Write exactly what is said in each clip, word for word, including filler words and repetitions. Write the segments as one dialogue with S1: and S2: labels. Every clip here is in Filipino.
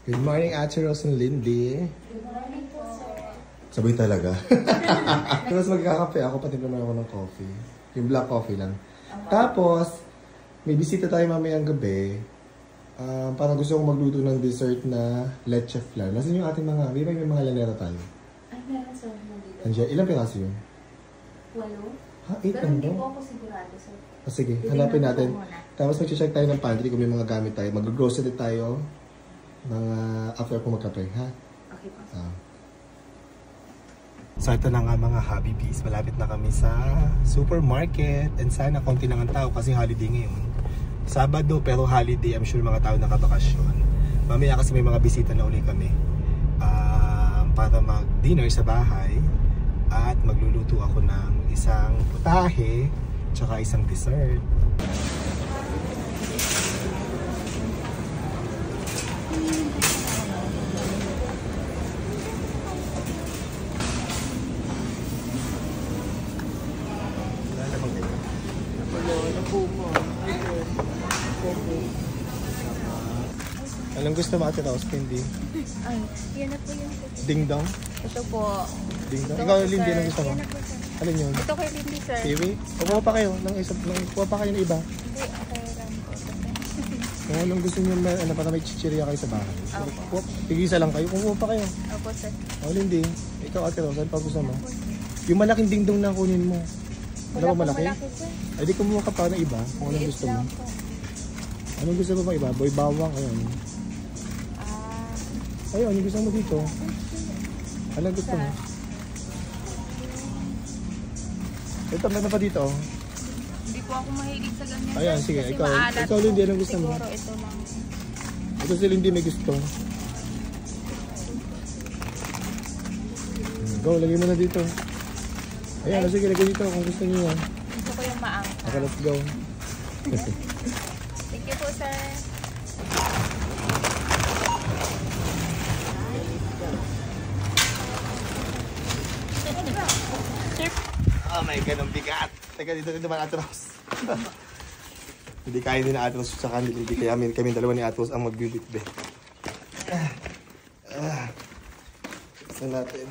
S1: Good morning, Ate Rose and Lindy.
S2: Good morning po, sir.
S1: Sabay talaga. Tapos magkakape ako, pati naman ako ng coffee. Yung black coffee lang. Okay. Tapos, may bisita tayo mamayang gabi. Uh, parang gusto kong magluto ng dessert na leche flan. Nasaan yung ating mga, may may mga lanera tayo?
S2: Ay, meron sir. Nandito.
S1: Andiyan, ilang piraso yun?
S2: Walo.
S1: Ha, eight
S2: Pero
S1: lang
S2: hindi
S1: daw?
S2: po ako sigurado, sir.
S1: Oh, sige,
S2: Bibigyan
S1: hanapin natin.
S2: Tapos
S1: mag-check tayo ng pantry kung may mga gamit tayo. Mag-grocery tayo. Mga after ko magkape, ha?
S2: Okay po.
S1: Ah. So ito na nga mga hobby bees. Malapit na kami sa supermarket. And sana konti lang ang tao kasi holiday ngayon. Sabado pero holiday. I'm sure mga tao nakabakasyon. Mamaya kasi may mga bisita na uli kami. Uh, para mag-dinner sa bahay. At magluluto ako ng isang putahe. Tsaka isang dessert. Anong gusto mo, Ate Rose? Hindi?
S2: Ay, yan na po yung
S1: Ding dong?
S2: Ito po.
S1: Ding dong?
S2: Ito
S1: Ikaw,
S2: po,
S1: Lindy,
S2: sir.
S1: anong gusto mo?
S2: Yan na po, sir.
S1: Alin yun?
S2: Ito kay Lindy, sir.
S1: Kiwi? Kuha pa kayo ng isa, ng, kuha pa kayo ng iba.
S2: Hindi, okay lang po.
S1: Kung anong gusto nyo, may, ano, para may chichirya kayo sa bahay.
S2: Opo.
S1: Tigisa lang kayo, kumuha pa kayo.
S2: Opo, sir.
S1: O, Lindy, ikaw, Ate Rose, ano pa gusto mo? Yung malaking ding dong na kunin mo. Ano ba malaki?
S2: malaki, sir.
S1: Ay, di kumuha ka pa ng iba kung anong gusto mo. Anong gusto mo pa iba? Boy bawang, ayun. Ayun, yung gusto mo dito. Anong gusto mo? Ito, meron pa dito.
S2: Hindi po ako mahilig sa ganyan.
S1: Ayan,
S2: sir,
S1: sige.
S2: kasi
S1: Ikaw,
S2: maalat
S1: ikaw
S2: po.
S1: Lindy, anong gusto mo?
S2: Siguro ito lang.
S1: Ito si Lindy may gusto. Go, lagay mo na dito. Ayan, sige, lagay dito kung gusto niyo yan.
S2: Gusto ko yung maang.
S1: Okay, let's go.
S2: Thank you po, sir.
S1: Oh my God, ang bigat. Teka, dito dito man Ate Rose. Hindi kaya din na Ate Rose sa kanila. Hindi kaya kami, kami dalawa ni Ate Rose ang magbibitbit. Ah, ah. Saan natin?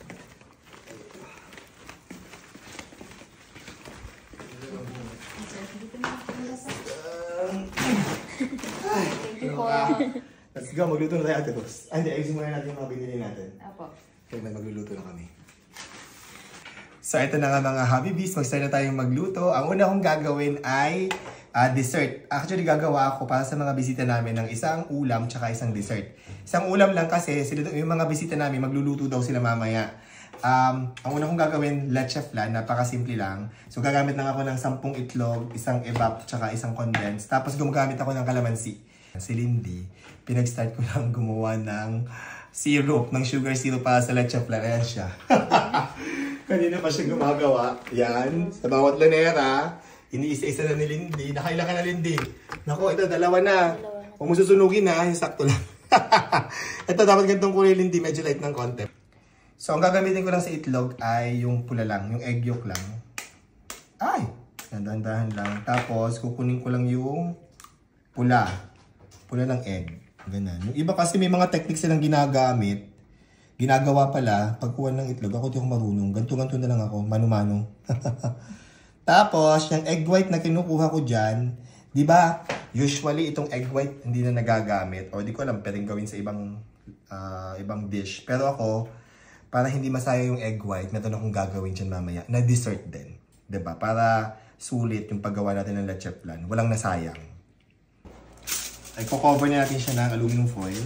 S2: Thank you po.
S1: Let's go, magluto na tayo Ate Rose. Ah, hindi, ayusin muna natin yung mga binili natin.
S2: Apo.
S1: Okay, may magluluto na kami. So ito na nga mga hobby bees, mag-start na tayong magluto. Ang una kong gagawin ay uh, dessert. Actually gagawa ako para sa mga bisita namin ng isang ulam tsaka isang dessert. Isang ulam lang kasi sila, yung mga bisita namin magluluto daw sila mamaya. Um, ang una kong gagawin, leche flan, napakasimple lang. So gagamit lang ako ng sampung itlog, isang evap tsaka isang condense. Tapos gumagamit ako ng kalamansi. Si Lindy, pinag-start ko lang gumawa ng syrup, ng sugar syrup para sa leche flan. Ayan siya. Kanina pa siya gumagawa. Yan. Sa bawat lanera, iniisa-isa na ni Lindy. Nakailan ka na, Lindy? Naku, ito, dalawa na. Kung mo susunugin na, yung sakto lang. Ito, dapat ganitong kulay, Lindy. Medyo light ng konti. So, ang gagamitin ko lang sa itlog ay yung pula lang. Yung egg yolk lang. Ay! Dahan-dahan lang. Tapos, kukunin ko lang yung pula. Pula ng egg. Ganun. Yung iba kasi may mga techniques silang ginagamit. Ginagawa pala, pagkuha ng itlog, ako di ako marunong. Ganto-ganto na lang ako, mano-mano. Tapos, yung egg white na kinukuha ko dyan, di ba, usually itong egg white hindi na nagagamit. O di ko alam, pwedeng gawin sa ibang uh, ibang dish. Pero ako, para hindi masaya yung egg white, meron akong gagawin dyan mamaya, na dessert din. Di ba? Para sulit yung paggawa natin ng leche flan. Walang nasayang. Ay, cover na natin siya ng aluminum foil.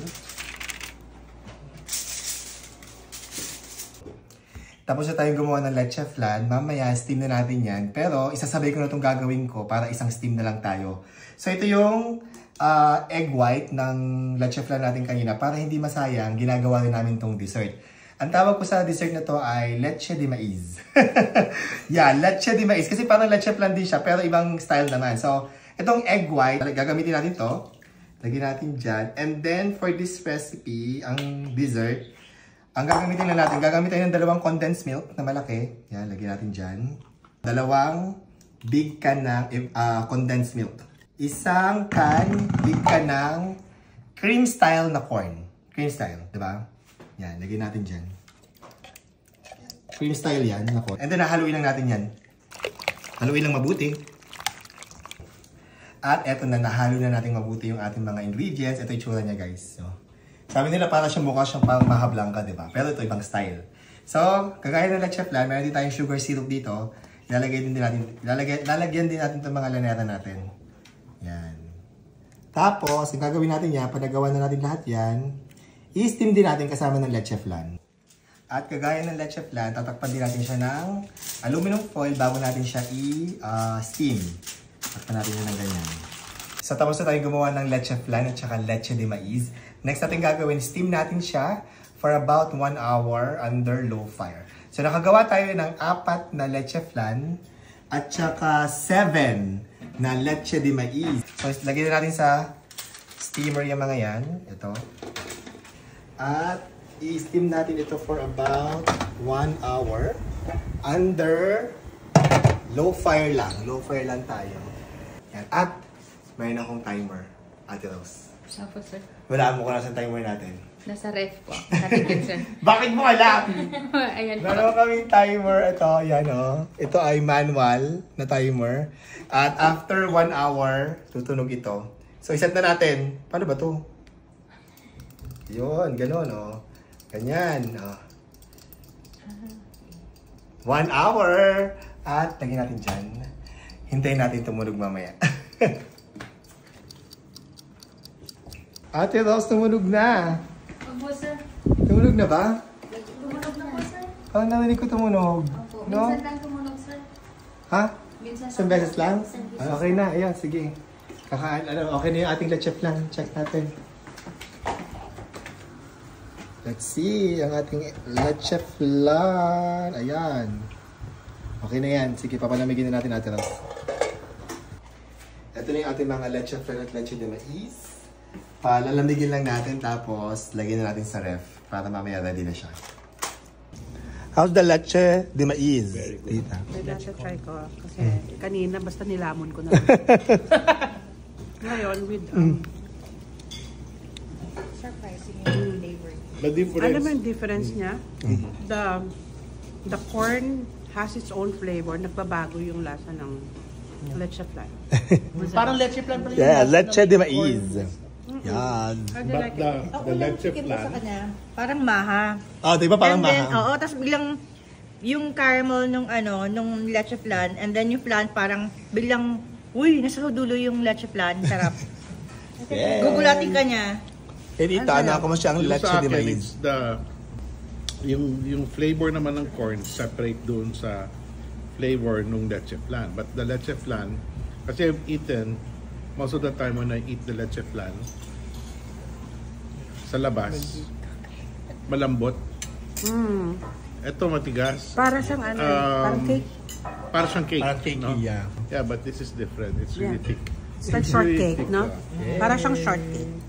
S1: Tapos na tayong gumawa ng leche flan. Mamaya, steam na natin yan. Pero, isasabay ko na itong gagawin ko para isang steam na lang tayo. So, ito yung uh, egg white ng leche flan natin kanina. Para hindi masayang, ginagawa rin namin itong dessert. Ang tawag ko sa dessert na to ay leche de maiz. Yeah, leche de maiz. Kasi parang leche flan din siya, pero ibang style naman. So, itong egg white, gagamitin natin to. Lagyan natin dyan. And then, for this recipe, ang dessert, ang gagamitin na natin, gagamitin tayo ng dalawang condensed milk na malaki. Yan, lagyan natin dyan. Dalawang big can ng uh, condensed milk. Isang can, big can ng cream style na corn. Cream style, di ba? Yan, lagay natin dyan. Cream style yan. Nako. And then, haluin lang natin yan. Haluin lang mabuti. At eto na, nahalo na natin mabuti yung ating mga ingredients. Ito yung tsura niya, guys. So, sabi nila para siyang mukha siyang pang maha blanca, di ba? Pero ito ibang style. So, kagaya ng leche flan, meron din tayong sugar syrup dito. Ilalagay din, din natin, ilalagay, lalagyan din natin itong mga lanera natin. Yan. Tapos, ang gagawin natin yan, pag nagawa na natin lahat yan, i-steam din natin kasama ng leche flan. At kagaya ng leche flan, tatakpan din natin siya ng aluminum foil bago natin siya i-steam. Uh, Takpan natin yan ng ganyan. So, tapos na tayong gumawa ng leche flan at saka leche de maiz. Next natin gagawin, steam natin siya for about one hour under low fire. So, nakagawa tayo ng apat na leche flan at saka seven na leche de maiz. So, lagyan natin sa steamer yung mga yan. Ito. At i-steam natin ito for about one hour under low fire lang. Low fire lang tayo. Yan. At mayroon akong timer, Ate Rose.
S2: Saan po, sir?
S1: Wala mo ko na sa timer natin.
S2: Nasa ref po. Natin sir.
S1: Bakit mo alam?
S2: Ayan po.
S1: Meron kaming timer. Ito, yan o. Oh. Ito ay manual na timer. At after one hour, tutunog ito. So, iset na natin. Paano ba to? Yun, ganun o. Oh. Ganyan. Oh. One hour. At lagyan natin dyan. Hintayin natin tumunog mamaya. Ate Rose, tumunog na.
S2: Opo, sir.
S1: Tumunog na ba?
S2: Tumunog na po, sir.
S1: Parang narinig ko tumunog.
S2: Opo.
S1: No?
S2: Minsan lang tumunog, sir.
S1: Ha?
S2: Minsan
S1: Isang beses lang?
S2: Isang beses.
S1: Ah, okay na. Ayan, sige. Kakaan, ano, okay na yung ating leche flan. Check natin. Let's see, ang ating leche flan. Ayan. Okay na yan. Sige, papalamigin na natin natin. Ito na yung ating mga leche flan at leche de maiz. Palalamigin lang natin, tapos lagyan na natin sa ref para mamaya ready na siya. How's the leche de maiz? Tita.
S3: Pwede siya try ko kasi kanina basta nilamon ko na. Ngayon with um,
S2: Surprising yung flavor.
S4: The difference.
S3: alam mo yung difference niya? The the corn has its own flavor. Nagbabago yung lasa ng leche flan.
S5: Parang leche flan pala yung
S1: Yeah,
S5: lasa
S1: leche
S5: ng
S1: de
S5: corn.
S1: maiz. Yan.
S3: How do you
S4: But
S3: like
S4: the,
S3: it?
S5: Ako
S4: the
S5: lang
S4: leche
S5: tikim ko
S4: flan,
S5: sa kanya. Parang maha.
S1: Oh, di ba parang
S5: and then,
S1: maha?
S5: oo, tapos biglang yung caramel nung ano, nung leche flan, and then yung flan parang biglang, uy, nasa dulo yung leche flan, sarap.
S1: Yeah.
S5: Gugulatin ka niya.
S1: Eh, Tita,
S5: Ang sarap.
S1: ako mo siyang
S4: yung
S1: leche
S4: sa
S1: de
S4: akin,
S1: maiz.
S4: it's the, yung, yung flavor naman ng corn separate doon sa flavor nung leche flan. But the leche flan, kasi I've eaten, most of the time when I eat the leche flan, sa labas, malambot.
S3: Mm.
S4: Ito matigas.
S3: Para siyang ano,
S4: Um,
S3: parang cake.
S4: Para siyang cake.
S1: Parang cake,
S4: no?
S1: yeah.
S4: Yeah, but this is different. It's really
S3: Yeah.
S4: thick.
S3: It's like
S4: It's really
S3: shortcake,
S4: thick,
S3: no?
S4: yeah.
S3: Para siyang shortcake.